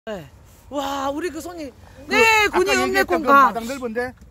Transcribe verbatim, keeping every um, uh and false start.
네. 와, 우리 그 손이. 네, 군이 읍내공가. 마당 넓은데?